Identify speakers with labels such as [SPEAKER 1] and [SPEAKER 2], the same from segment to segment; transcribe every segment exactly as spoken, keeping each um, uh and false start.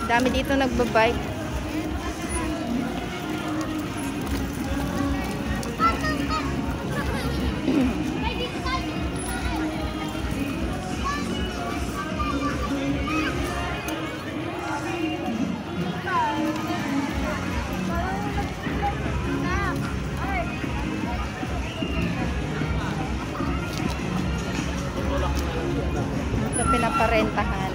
[SPEAKER 1] Dami dito nagbabike. Ito pinaparentahan.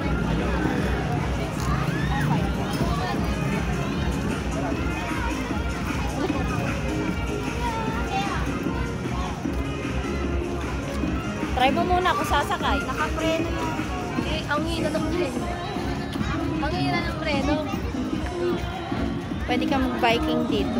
[SPEAKER 1] Try mo muna kung sasakay.
[SPEAKER 2] Nakapreno yung... Eh, ang hina ng preno. Ang hina ng preno.
[SPEAKER 1] Pwede ka mag-biking dito.